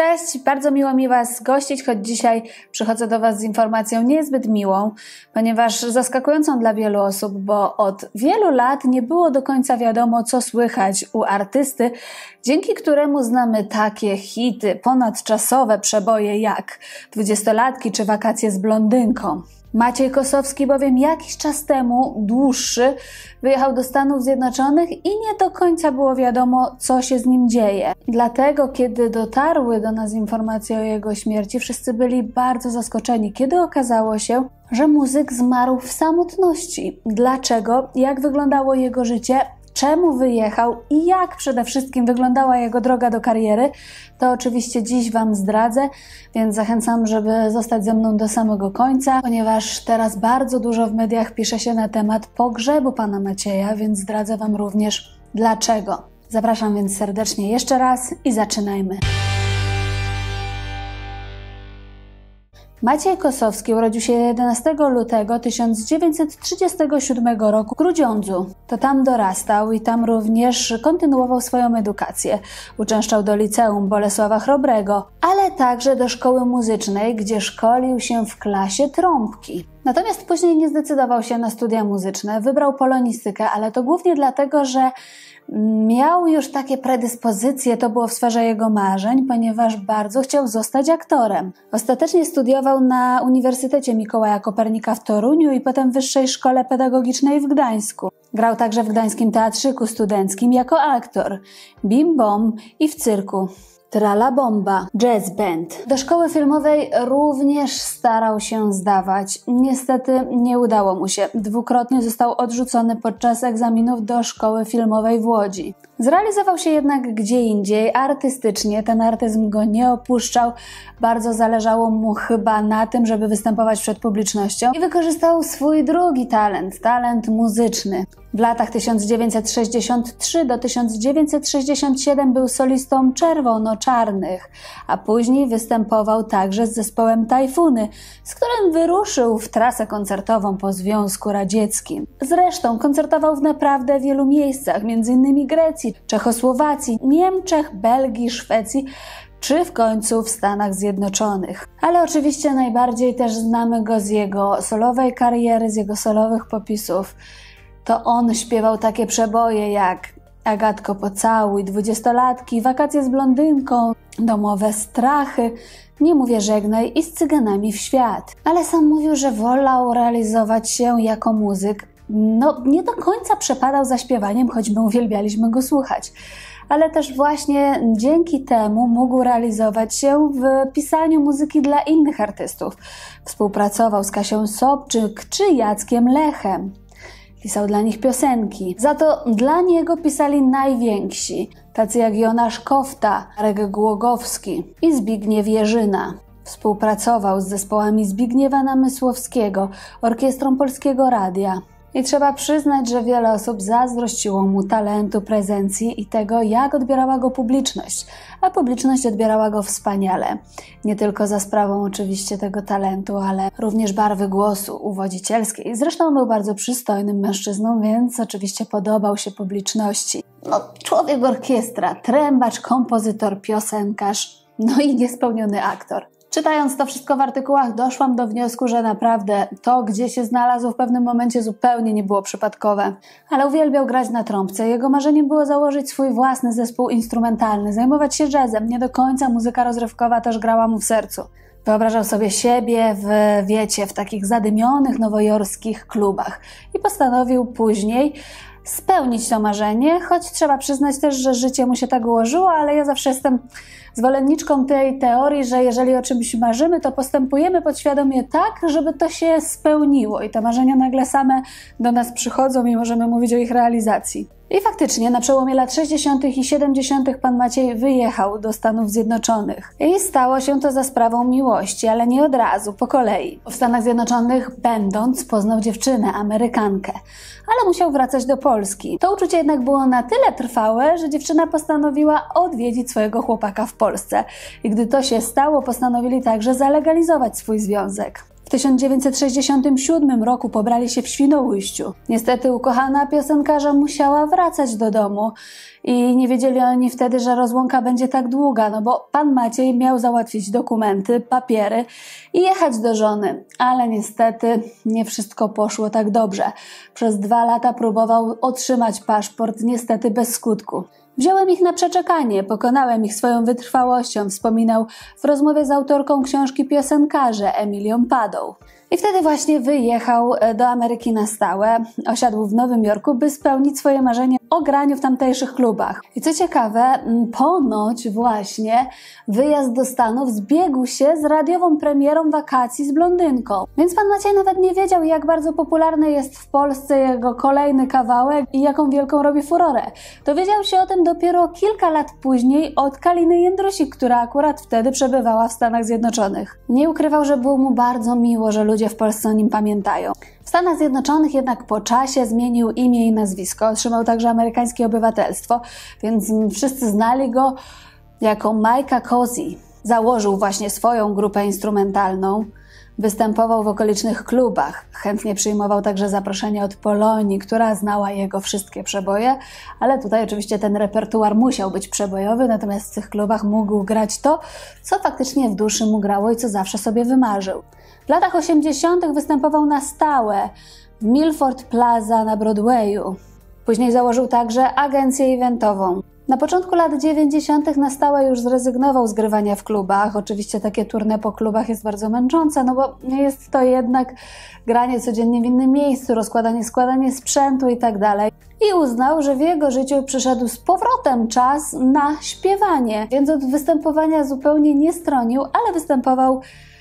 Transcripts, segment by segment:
Cześć, bardzo miło mi Was gościć, choć dzisiaj przychodzę do Was z informacją niezbyt miłą, ponieważ zaskakującą dla wielu osób, bo od wielu lat nie było do końca wiadomo, co słychać u artysty, dzięki któremu znamy takie hity, ponadczasowe przeboje jak Dwudziestolatki czy Wakacje z blondynką. Maciej Kosowski bowiem jakiś czas temu, dłuższy, wyjechał do Stanów Zjednoczonych i nie do końca było wiadomo, co się z nim dzieje. Dlatego, kiedy dotarły do nas informacje o jego śmierci, wszyscy byli bardzo zaskoczeni, kiedy okazało się, że muzyk zmarł w samotności. Dlaczego? Jak wyglądało jego życie? Czemu wyjechał i jak przede wszystkim wyglądała jego droga do kariery, to oczywiście dziś Wam zdradzę, więc zachęcam, żeby zostać ze mną do samego końca, ponieważ teraz bardzo dużo w mediach pisze się na temat pogrzebu pana Macieja, więc zdradzę Wam również dlaczego. Zapraszam więc serdecznie jeszcze raz i zaczynajmy. Maciej Kosowski urodził się 11 lutego 1937 roku w Grudziądzu. To tam dorastał i tam również kontynuował swoją edukację. Uczęszczał do liceum Bolesława Chrobrego, ale także do szkoły muzycznej, gdzie szkolił się w klasie trąbki. Natomiast później nie zdecydował się na studia muzyczne, wybrał polonistykę, ale to głównie dlatego, że miał już takie predyspozycje, to było w sferze jego marzeń, ponieważ bardzo chciał zostać aktorem. Ostatecznie studiował na Uniwersytecie Mikołaja Kopernika w Toruniu i potem w Wyższej Szkole Pedagogicznej w Gdańsku. Grał także w Gdańskim Teatrzyku Studenckim jako aktor, Bim Bom i w cyrku Trala Bomba Jazz Band. Do szkoły filmowej również starał się zdawać. Niestety nie udało mu się. Dwukrotnie został odrzucony podczas egzaminów do szkoły filmowej w Łodzi. Zrealizował się jednak gdzie indziej, artystycznie. Ten artyzm go nie opuszczał. Bardzo zależało mu chyba na tym, żeby występować przed publicznością i wykorzystał swój drugi talent muzyczny. W latach 1963 do 1967 był solistą Czerwono-Czarnych, a później występował także z zespołem Tajfuny, z którym wyruszył w trasę koncertową po Związku Radzieckim. Zresztą koncertował w naprawdę wielu miejscach, m.in. Grecji, Czechosłowacji, Niemczech, Belgii, Szwecji, czy w końcu w Stanach Zjednoczonych. Ale oczywiście najbardziej też znamy go z jego solowej kariery, z jego solowych popisów. To on śpiewał takie przeboje jak Agatko pocałuj, Dwudziestolatki, Wakacje z blondynką, Domowe strachy, Nie mówię żegnaj i Z cyganami w świat. Ale sam mówił, że wolał realizować się jako muzyk. Nie do końca przepadał za śpiewaniem, choć my uwielbialiśmy go słuchać. Ale też właśnie dzięki temu mógł realizować się w pisaniu muzyki dla innych artystów. Współpracował z Kasią Sobczyk czy Jackiem Lechem. Pisał dla nich piosenki. Za to dla niego pisali najwięksi, tacy jak Jonasz Kofta, Marek Głogowski i Zbigniew Jerzyna. Współpracował z zespołami Zbigniewa Namysłowskiego, Orkiestrą Polskiego Radia. I trzeba przyznać, że wiele osób zazdrościło mu talentu, prezencji i tego, jak odbierała go publiczność. A publiczność odbierała go wspaniale. Nie tylko za sprawą oczywiście tego talentu, ale również barwy głosu uwodzicielskiej. Zresztą był bardzo przystojnym mężczyzną, więc oczywiście podobał się publiczności. Człowiek orkiestra, trębacz, kompozytor, piosenkarz, i niespełniony aktor. Czytając to wszystko w artykułach, doszłam do wniosku, że naprawdę to, gdzie się znalazł w pewnym momencie, zupełnie nie było przypadkowe. Ale uwielbiał grać na trąbce. Jego marzeniem było założyć swój własny zespół instrumentalny, zajmować się jazzem. Nie do końca muzyka rozrywkowa też grała mu w sercu. Wyobrażał sobie siebie w takich zadymionych nowojorskich klubach i postanowił później spełnić to marzenie, choć trzeba przyznać też, że życie mu się tak ułożyło, ale ja zawsze jestem zwolenniczką tej teorii, że jeżeli o czymś marzymy, to postępujemy podświadomie tak, żeby to się spełniło i te marzenia nagle same do nas przychodzą i możemy mówić o ich realizacji. I faktycznie na przełomie lat 60. i 70. pan Maciej wyjechał do Stanów Zjednoczonych. I stało się to za sprawą miłości, ale nie od razu, po kolei. W Stanach Zjednoczonych będąc poznał dziewczynę, Amerykankę, ale musiał wracać do Polski. To uczucie jednak było na tyle trwałe, że dziewczyna postanowiła odwiedzić swojego chłopaka w Polsce. I gdy to się stało, postanowili także zalegalizować swój związek. W 1967 roku pobrali się w Świnoujściu. Niestety ukochana piosenkarza musiała wracać do domu i nie wiedzieli oni wtedy, że rozłąka będzie tak długa, no bo pan Maciej miał załatwić dokumenty, papiery i jechać do żony. Ale niestety nie wszystko poszło tak dobrze. Przez 2 lata próbował otrzymać paszport, niestety bez skutku. Wziąłem ich na przeczekanie, pokonałem ich swoją wytrwałością, wspominał w rozmowie z autorką książki Piosenkarze Emilią Padą. I wtedy właśnie wyjechał do Ameryki na stałe, osiadł w Nowym Jorku, by spełnić swoje marzenie o graniu w tamtejszych klubach. I co ciekawe, ponoć właśnie wyjazd do Stanów zbiegł się z radiową premierą Wakacji z blondynką. Więc pan Maciej nawet nie wiedział, jak bardzo popularny jest w Polsce jego kolejny kawałek i jaką wielką robi furorę. Dowiedział się o tym dopiero kilka lat później od Kaliny Jędrusik, która akurat wtedy przebywała w Stanach Zjednoczonych. Nie ukrywał, że było mu bardzo miło, że ludzie w Polsce o nim pamiętają. W Stanach Zjednoczonych jednak po czasie zmienił imię i nazwisko, otrzymał także amerykańskie obywatelstwo, więc wszyscy znali go jako Mike'a Cozy. Założył właśnie swoją grupę instrumentalną, występował w okolicznych klubach, chętnie przyjmował także zaproszenia od Polonii, która znała jego wszystkie przeboje, ale tutaj oczywiście ten repertuar musiał być przebojowy, natomiast w tych klubach mógł grać to, co faktycznie w duszy mu grało i co zawsze sobie wymarzył. W latach 80. występował na stałe w Milford Plaza na Broadwayu. Później założył także agencję eventową. Na początku lat 90. na stałe już zrezygnował z grywania w klubach. Oczywiście takie tournée po klubach jest bardzo męczące, no bo jest to jednak granie codziennie w innym miejscu, składanie sprzętu i tak dalej. I uznał, że w jego życiu przyszedł z powrotem czas na śpiewanie, więc od występowania zupełnie nie stronił, ale występował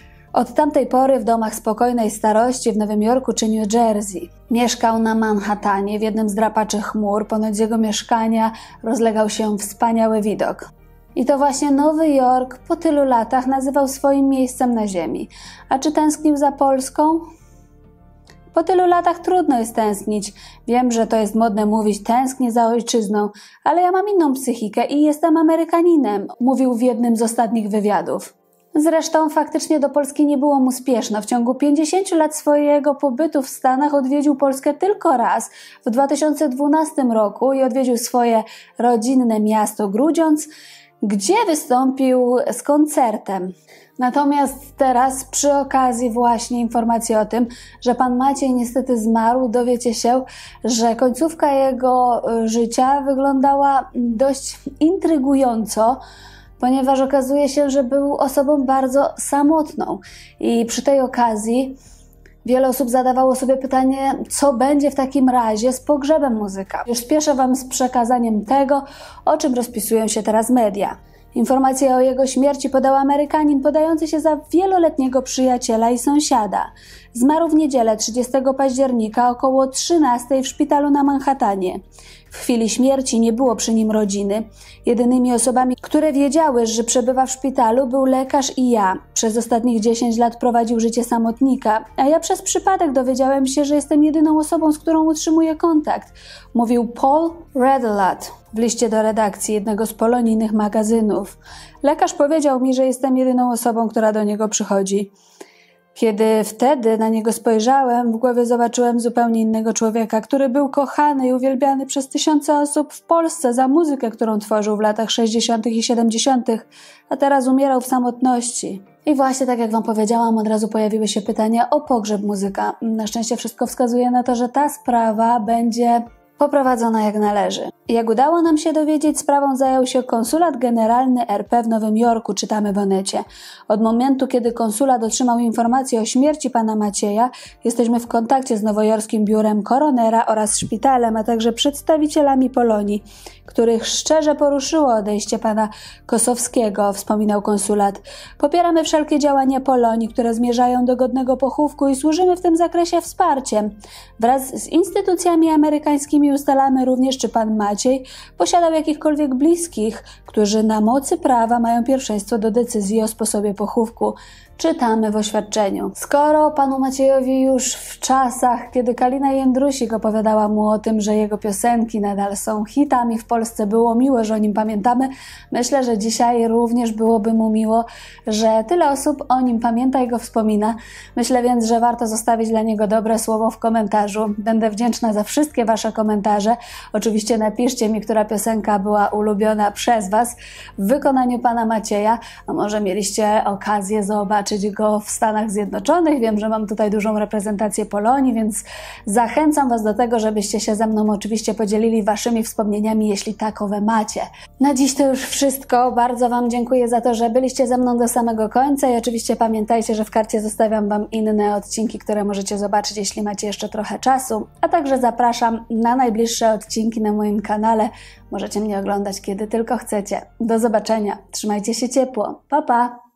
od tamtej pory w domach spokojnej starości w Nowym Jorku czy New Jersey. Mieszkał na Manhattanie w jednym z drapaczy chmur. Ponoć z jego mieszkania rozlegał się wspaniały widok. I to właśnie Nowy Jork po tylu latach nazywał swoim miejscem na ziemi. A czy tęsknił za Polską? Po tylu latach trudno jest tęsknić. Wiem, że to jest modne mówić tęsknię za ojczyzną, ale ja mam inną psychikę i jestem Amerykaninem, mówił w jednym z ostatnich wywiadów. Zresztą faktycznie do Polski nie było mu spieszno. W ciągu 50 lat swojego pobytu w Stanach odwiedził Polskę tylko raz, w 2012 roku i odwiedził swoje rodzinne miasto Grudziądz, gdzie wystąpił z koncertem. Natomiast teraz przy okazji właśnie informacji o tym, że pan Maciej niestety zmarł, dowiecie się, że końcówka jego życia wyglądała dość intrygująco, ponieważ okazuje się, że był osobą bardzo samotną i przy tej okazji wiele osób zadawało sobie pytanie, co będzie w takim razie z pogrzebem muzyka. Już spieszę wam z przekazaniem tego, o czym rozpisują się teraz media. Informację o jego śmierci podał Amerykanin podający się za wieloletniego przyjaciela i sąsiada. Zmarł w niedzielę 30 października około 13 w szpitalu na Manhattanie. W chwili śmierci nie było przy nim rodziny. Jedynymi osobami, które wiedziały, że przebywa w szpitalu, był lekarz i ja. Przez ostatnich 10 lat prowadził życie samotnika, a ja przez przypadek dowiedziałem się, że jestem jedyną osobą, z którą utrzymuję kontakt, mówił Paul Redelat w liście do redakcji jednego z polonijnych magazynów. Lekarz powiedział mi, że jestem jedyną osobą, która do niego przychodzi. Kiedy wtedy na niego spojrzałem, w głowie zobaczyłem zupełnie innego człowieka, który był kochany i uwielbiany przez tysiące osób w Polsce za muzykę, którą tworzył w latach 60. i 70., a teraz umierał w samotności. I właśnie tak jak wam powiedziałam, od razu pojawiły się pytania o pogrzeb muzyka. Na szczęście wszystko wskazuje na to, że ta sprawa będzie poprowadzona jak należy. Jak udało nam się dowiedzieć, sprawą zajął się konsulat generalny RP w Nowym Jorku, czytamy w Onecie. Od momentu, kiedy konsulat otrzymał informację o śmierci pana Macieja, jesteśmy w kontakcie z nowojorskim biurem koronera oraz szpitalem, a także przedstawicielami Polonii, których szczerze poruszyło odejście pana Kosowskiego, wspominał konsulat. Popieramy wszelkie działania Polonii, które zmierzają do godnego pochówku i służymy w tym zakresie wsparciem. Wraz z instytucjami amerykańskimi ustalamy również, czy pan Maciej Maciej posiadał jakichkolwiek bliskich, którzy na mocy prawa mają pierwszeństwo do decyzji o sposobie pochówku. Czytamy w oświadczeniu. Skoro panu Maciejowi już w czasach, kiedy Kalina Jędrusik opowiadała mu o tym, że jego piosenki nadal są hitami w Polsce, było miło, że o nim pamiętamy, myślę, że dzisiaj również byłoby mu miło, że tyle osób o nim pamięta i go wspomina. Myślę więc, że warto zostawić dla niego dobre słowo w komentarzu. Będę wdzięczna za wszystkie wasze komentarze. Oczywiście napiszcie mi, która piosenka była ulubiona przez was w wykonaniu pana Macieja, a może mieliście okazję zobaczyć go w Stanach Zjednoczonych. Wiem, że mam tutaj dużą reprezentację Polonii, więc zachęcam was do tego, żebyście się ze mną oczywiście podzielili waszymi wspomnieniami, jeśli takowe macie. Na dziś to już wszystko. Bardzo wam dziękuję za to, że byliście ze mną do samego końca i oczywiście pamiętajcie, że w karcie zostawiam wam inne odcinki, które możecie zobaczyć, jeśli macie jeszcze trochę czasu, a także zapraszam na najbliższe odcinki na moim kanale. Możecie mnie oglądać kiedy tylko chcecie. Do zobaczenia. Trzymajcie się ciepło. Pa, pa!